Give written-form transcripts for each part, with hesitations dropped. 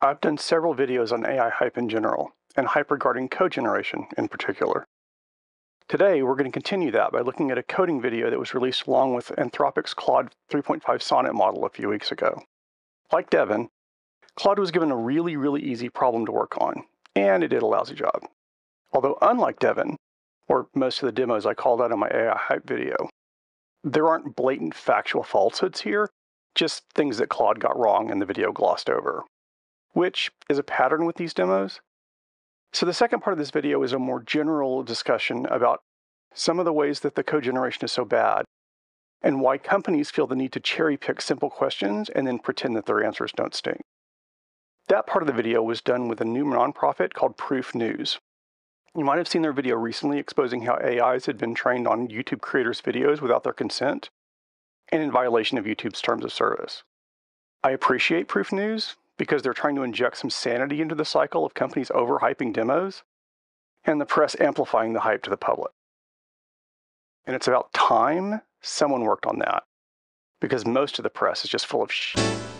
I've done several videos on AI hype in general, and hype regarding code generation in particular. Today, we're going to continue that by looking at a coding video that was released along with Anthropic's Claude 3.5 Sonnet model a few weeks ago. Like Devin, Claude was given a really easy problem to work on, and it did a lousy job. Although unlike Devin, or most of the demos I called out in my AI hype video, there aren't blatant factual falsehoods here, just things that Claude got wrong and the video glossed over, which is a pattern with these demos. So the second part of this video is a more general discussion about some of the ways that the code generation is so bad and why companies feel the need to cherry pick simple questions and then pretend that their answers don't stink. That part of the video was done with a new nonprofit called Proof News. You might have seen their video recently exposing how AIs had been trained on YouTube creators' videos without their consent and in violation of YouTube's terms of service. I appreciate Proof News because they're trying to inject some sanity into the cycle of companies overhyping demos and the press amplifying the hype to the public. And it's about time someone worked on that, because most of the press is just full of shit.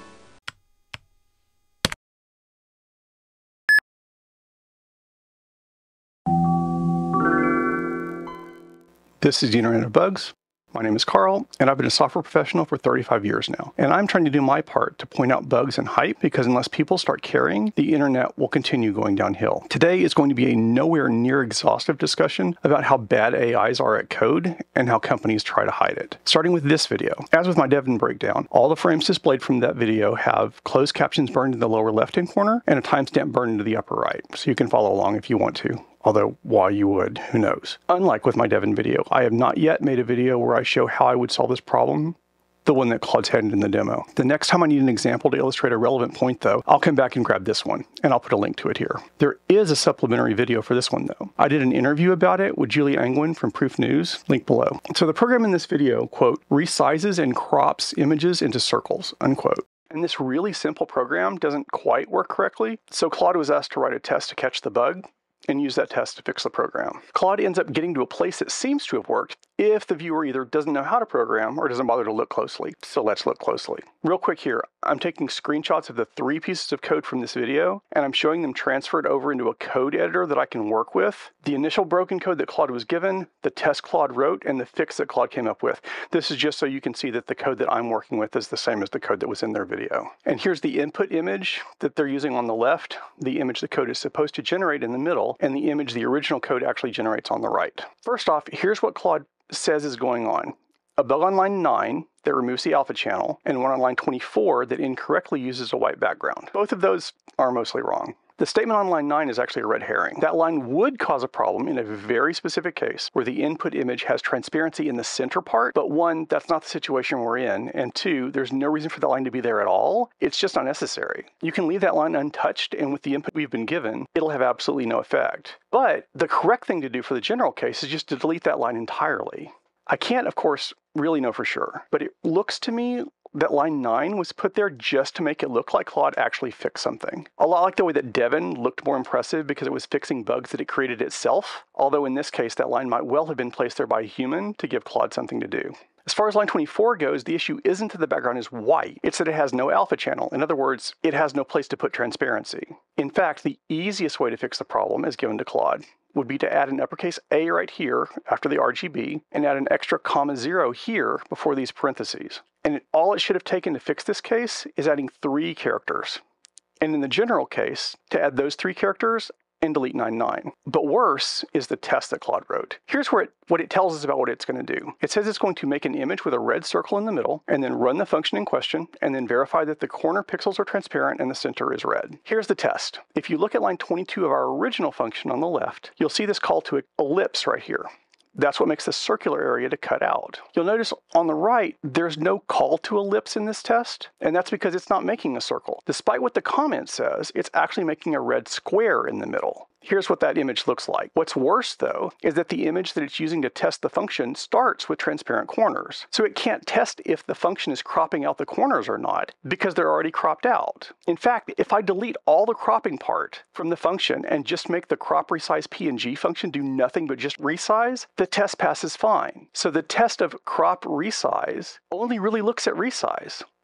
This is the Internet of Bugs. My name is Carl, and I've been a software professional for 35 years now. And I'm trying to do my part to point out bugs and hype, because unless people start caring, the internet will continue going downhill. Today is going to be a nowhere near exhaustive discussion about how bad AIs are at code and how companies try to hide it. Starting with this video. As with my Devin breakdown, all the frames displayed from that video have closed captions burned in the lower left-hand corner and a timestamp burned into the upper right, so you can follow along if you want to. Although, why you would, who knows. Unlike with my Devin video, I have not yet made a video where I show how I would solve this problem, the one that Claude's had in the demo. The next time I need an example to illustrate a relevant point though, I'll come back and grab this one, and I'll put a link to it here. There is a supplementary video for this one though. I did an interview about it with Julie Angwin from Proof News, link below. So the program in this video, quote, resizes and crops images into circles, unquote. And this really simple program doesn't quite work correctly, so Claude was asked to write a test to catch the bug, and use that test to fix the program. Claude ends up getting to a place that seems to have worked if the viewer either doesn't know how to program or doesn't bother to look closely. So let's look closely. Real quick here, I'm taking screenshots of the 3 pieces of code from this video, and I'm showing them transferred over into a code editor that I can work with. The initial broken code that Claude was given, the test Claude wrote, and the fix that Claude came up with. This is just so you can see that the code that I'm working with is the same as the code that was in their video. And here's the input image that they're using on the left, the image the code is supposed to generate in the middle, and the image the original code actually generates on the right. First off, here's what Claude says is going on. A bug on line 9 that removes the alpha channel, and one on line 24 that incorrectly uses a white background. Both of those are mostly wrong. The statement on line 9 is actually a red herring. That line would cause a problem in a very specific case where the input image has transparency in the center part, but 1, that's not the situation we're in, and 2, there's no reason for that line to be there at all. It's just unnecessary. You can leave that line untouched, and with the input we've been given, it'll have absolutely no effect. But the correct thing to do for the general case is just to delete that line entirely. I can't, of course, really know for sure, but it looks to me that line 9 was put there just to make it look like Claude actually fixed something. A lot like the way that Devin looked more impressive because it was fixing bugs that it created itself, although in this case that line might well have been placed there by a human to give Claude something to do. As far as line 24 goes, the issue isn't that the background is white, it's that it has no alpha channel. In other words, it has no place to put transparency. In fact, the easiest way to fix the problem, as given to Claude, would be to add an uppercase A right here after the RGB and add an extra (0) here before these parentheses. And all it should have taken to fix this case is adding 3 characters. And in the general case, to add those 3 characters and delete 9.9. But worse is the test that Claude wrote. Here's what it tells us about what it's going to do. It says it's going to make an image with a red circle in the middle, and then run the function in question, and then verify that the corner pixels are transparent and the center is red. Here's the test. If you look at line 22 of our original function on the left, you'll see this call to ellipse right here. That's what makes the circular area to cut out. You'll notice on the right, there's no call to ellipse in this test, and that's because it's not making a circle. Despite what the comment says, it's actually making a red square in the middle. Here's what that image looks like. What's worse, though, is that the image that it's using to test the function starts with transparent corners. So it can't test if the function is cropping out the corners or not, because they're already cropped out. In fact, if I delete all the cropping part from the function and just make the crop resize PNG function do nothing but just resize, the test passes fine. So the test of crop resize only really looks at resize.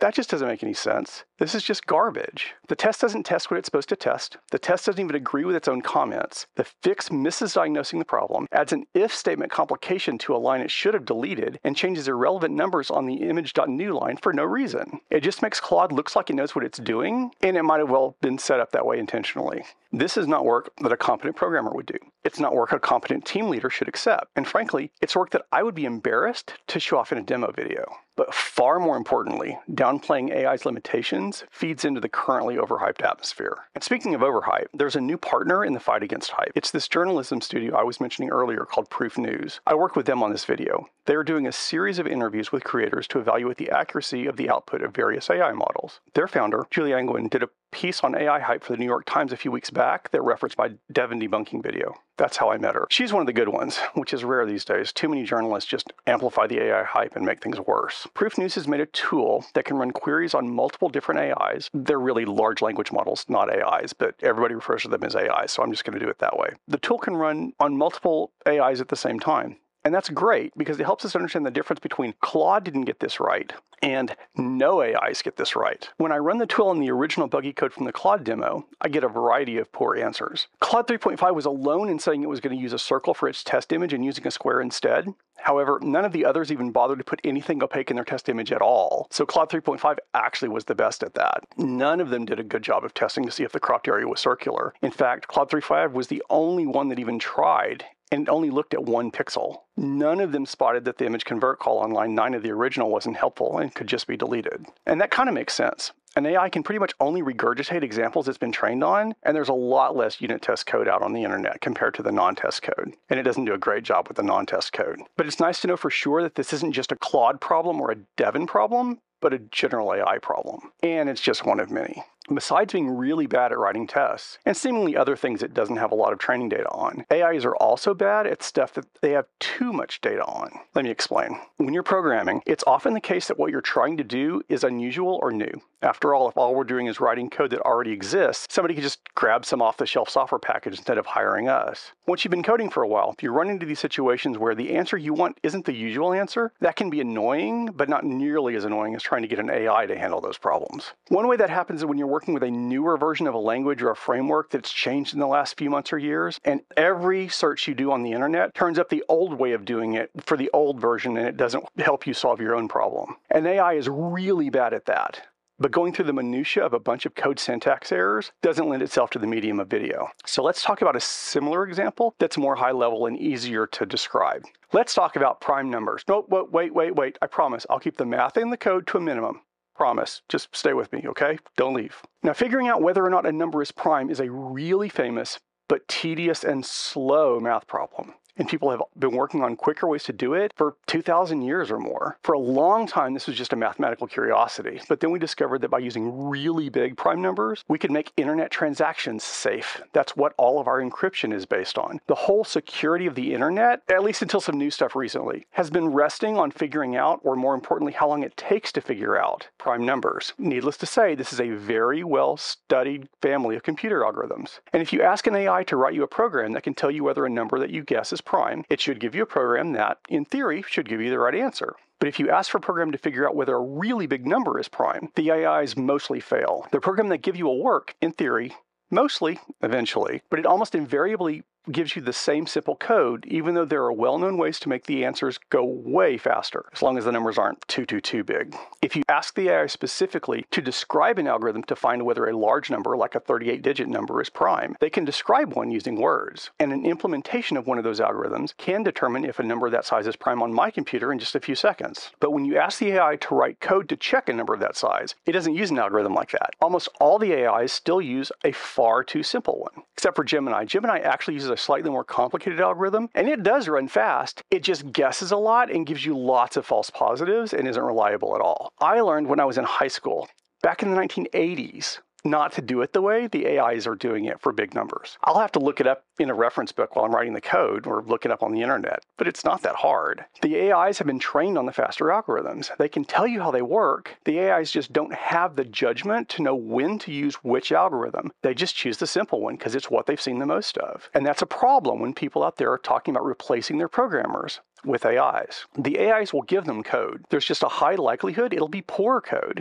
That just doesn't make any sense. This is just garbage. The test doesn't test what it's supposed to test. The test doesn't even agree with its own comments. The fix misses diagnosing the problem, adds an if statement complication to a line it should have deleted, and changes irrelevant numbers on the image.new line for no reason. It just makes Claude look like it knows what it's doing, and it might have well been set up that way intentionally. This is not work that a competent programmer would do. It's not work a competent team leader should accept. And frankly, it's work that I would be embarrassed to show off in a demo video. But far more importantly, downplaying AI's limitations feeds into the currently overhyped atmosphere. And speaking of overhype, there's a new partner in the fight against hype. It's this journalism studio I was mentioning earlier called Proof News. I worked with them on this video. They are doing a series of interviews with creators to evaluate the accuracy of the output of various AI models. Their founder, Julie Angwin, did a piece on AI hype for the New York Times a few weeks back that referenced my Devin debunking video. That's how I met her. She's one of the good ones, which is rare these days. Too many journalists just amplify the AI hype and make things worse. Proof News has made a tool that can run queries on multiple different AIs. They're really large language models, not AIs, but everybody refers to them as AIs, so I'm just going to do it that way. The tool can run on multiple AIs at the same time. And that's great because it helps us understand the difference between Claude didn't get this right and no AIs get this right. When I run the tool in the original buggy code from the Claude demo, I get a variety of poor answers. Claude 3.5 was alone in saying it was going to use a circle for its test image and using a square instead. However, none of the others even bothered to put anything opaque in their test image at all. So Claude 3.5 actually was the best at that. None of them did a good job of testing to see if the cropped area was circular. In fact, Claude 3.5 was the only one that even tried and only looked at 1 pixel. None of them spotted that the image convert call on line 9 of the original wasn't helpful and could just be deleted. And that kind of makes sense. An AI can pretty much only regurgitate examples it's been trained on, and there's a lot less unit test code out on the internet compared to the non-test code. And it doesn't do a great job with the non-test code. But it's nice to know for sure that this isn't just a Claude problem or a Devin problem, but a general AI problem. And it's just one of many. Besides being really bad at writing tests, and seemingly other things it doesn't have a lot of training data on, AIs are also bad at stuff that they have too much data on. Let me explain. When you're programming, it's often the case that what you're trying to do is unusual or new. After all, if all we're doing is writing code that already exists, somebody could just grab some off-the-shelf software package instead of hiring us. Once you've been coding for a while, if you run into these situations where the answer you want isn't the usual answer, that can be annoying, but not nearly as annoying as trying to get an AI to handle those problems. One way that happens is when you're working with a newer version of a language or a framework that's changed in the last few months or years, and every search you do on the internet turns up the old way of doing it for the old version, and it doesn't help you solve your own problem. And AI is really bad at that. But going through the minutia of a bunch of code syntax errors doesn't lend itself to the medium of video. So let's talk about a similar example that's more high level and easier to describe. Let's talk about prime numbers. No, wait. I promise I'll keep the math in the code to a minimum. Promise. Just stay with me, okay? Don't leave. Now, figuring out whether or not a number is prime is a really famous but tedious and slow math problem. And people have been working on quicker ways to do it for 2,000 years or more. For a long time, this was just a mathematical curiosity. But then we discovered that by using really big prime numbers, we could make internet transactions safe. That's what all of our encryption is based on. The whole security of the internet, at least until some new stuff recently, has been resting on figuring out, or more importantly, how long it takes to figure out prime numbers. Needless to say, this is a very well-studied family of computer algorithms. And if you ask an AI to write you a program that can tell you whether a number that you guess is prime, it should give you a program that, in theory, should give you the right answer. But if you ask for a program to figure out whether a really big number is prime, the AIs mostly fail. The program that give you will work, in theory, mostly, eventually, but it almost invariably gives you the same simple code, even though there are well-known ways to make the answers go way faster, as long as the numbers aren't too big. If you ask the AI specifically to describe an algorithm to find whether a large number, like a 38-digit number, is prime, they can describe one using words. And an implementation of one of those algorithms can determine if a number that size is prime on my computer in just a few seconds. But when you ask the AI to write code to check a number of that size, it doesn't use an algorithm like that. Almost all the AIs still use a far too simple one, except for Gemini. Gemini actually uses a slightly more complicated algorithm, and it does run fast. It just guesses a lot and gives you lots of false positives and isn't reliable at all. I learned when I was in high school, back in the 1980s, not to do it the way the AIs are doing it for big numbers. I'll have to look it up in a reference book while I'm writing the code or look it up on the internet, but it's not that hard. The AIs have been trained on the faster algorithms. They can tell you how they work. The AIs just don't have the judgment to know when to use which algorithm. They just choose the simple one because it's what they've seen the most of. And that's a problem when people out there are talking about replacing their programmers with AIs. The AIs will give them code. There's just a high likelihood it'll be poor code.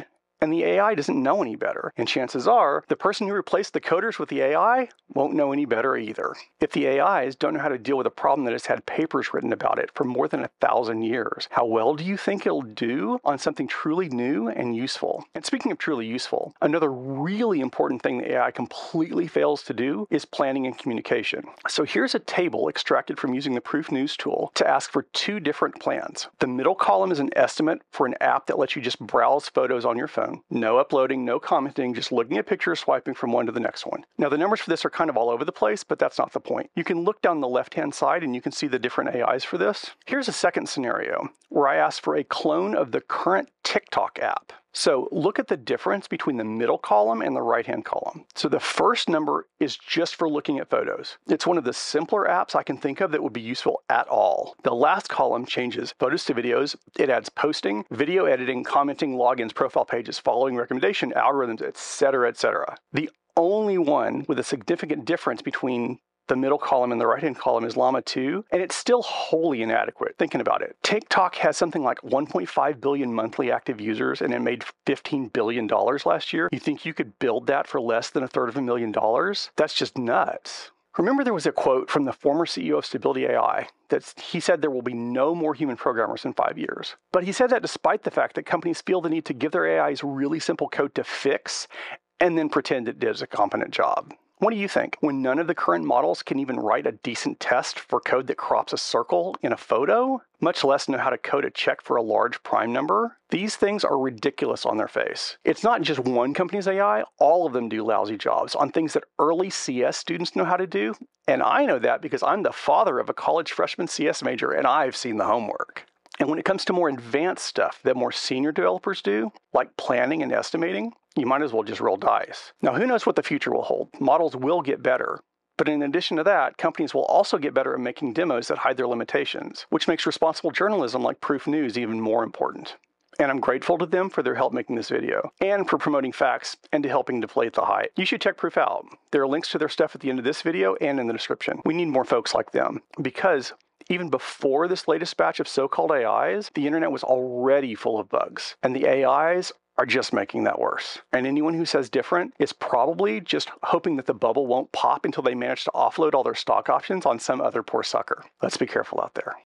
and the AI doesn't know any better. And chances are, the person who replaced the coders with the AI won't know any better either. If the AIs don't know how to deal with a problem that has had papers written about it for more than 1,000 years, how well do you think it'll do on something truly new and useful? And speaking of truly useful, another really important thing the AI completely fails to do is planning and communication. So here's a table extracted from using the Proof News tool to ask for two different plans. The middle column is an estimate for an app that lets you just browse photos on your phone. No uploading, no commenting, just looking at pictures, swiping from one to the next one. Now the numbers for this are kind of all over the place, but that's not the point. You can look down the left-hand side and you can see the different AIs for this. Here's a second scenario where I ask for a clone of the current TikTok app. So look at the difference between the middle column and the right-hand column. So the first number is just for looking at photos. It's one of the simpler apps I can think of that would be useful at all. The last column changes photos to videos. It adds posting, video editing, commenting, logins, profile pages, following recommendation, algorithms, etc., etc. The only one with a significant difference between the middle column and the right-hand column is Llama 2, and it's still wholly inadequate, thinking about it. TikTok has something like 1.5 billion monthly active users, and it made $15 billion last year. You think you could build that for less than $250,000? That's just nuts. Remember there was a quote from the former CEO of Stability AI that he said there will be no more human programmers in 5 years. But he said that despite the fact that companies feel the need to give their AIs really simple code to fix and then pretend it did a competent job. What do you think? When none of the current models can even write a decent test for code that crops a circle in a photo, much less know how to code a check for a large prime number, these things are ridiculous on their face. It's not just one company's AI, all of them do lousy jobs on things that early CS students know how to do, and I know that because I'm the father of a college freshman CS major and I've seen the homework. And when it comes to more advanced stuff that more senior developers do, like planning and estimating, you might as well just roll dice. Now, who knows what the future will hold? Models will get better. But in addition to that, companies will also get better at making demos that hide their limitations, which makes responsible journalism like Proof News even more important. And I'm grateful to them for their help making this video, and for promoting facts, and to helping deflate the hype. You should check Proof out. There are links to their stuff at the end of this video and in the description. We need more folks like them, because even before this latest batch of so-called AIs, the internet was already full of bugs, and the AIs are just making that worse. And anyone who says different is probably just hoping that the bubble won't pop until they manage to offload all their stock options on some other poor sucker. Let's be careful out there.